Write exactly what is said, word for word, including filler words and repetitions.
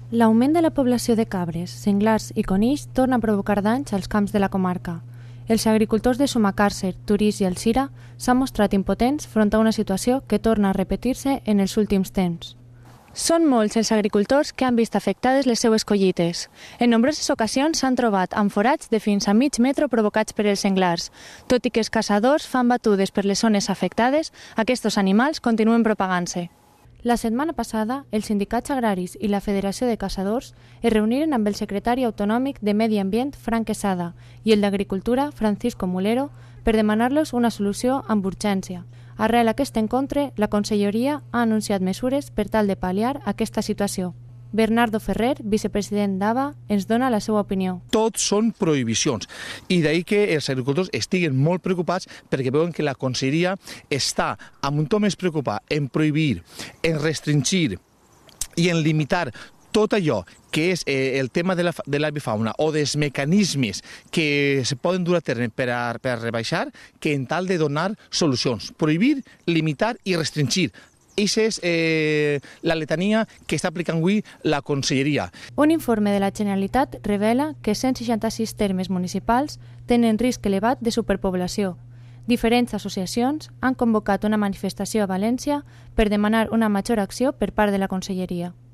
L'augment de la població de cabres, senglars i conills torna a provocar danys als camps de la comarca. Els agricultors de Sumacàrcer, Torís i Alzira s'han mostrat impotents front a una situació que torna a repetir-se en els últims temps. Són molts els agricultors que han vist afectades les seues collites. En nombroses ocasions s'han trobat amb forats de fins a mig metre provocats per els senglars. Tot i que els caçadors fan batudes per les zones afectades, aquests animals continuen propagant-se. La setmana passada, els sindicats agraris i la Federació de Caçadors es reuniren amb el secretari autonòmic de Medi Ambient, Frank Quesada, i el d'Agricultura, Francisco Mulero, per demanar-los una solució amb urgència. Arrel aquest encontre, la Conselleria ha anunciat mesures per tal de pal·liar aquesta situació. Bernardo Ferrer, vicepresident d'A B A, ens dona la seva opinió. Tot són prohibicions i d'ahir que els agricultors estiguen molt preocupats perquè veuen que la Conselleria està amb un to més preocupat en prohibir, en restringir i en limitar tot allò que és eh, el tema de la, de l'avifauna o dels mecanismes que se poden dur a terme per a, per a rebaixar, que en tal de donar solucions. Prohibir, limitar i restringir. Aquesta és eh, la letania que està aplicant avui la Conselleria. Un informe de la Generalitat revela que cent seixanta-sis termes municipals tenen risc elevat de superpoblació. Diferents associacions han convocat una manifestació a València per demanar una major acció per part de la Conselleria.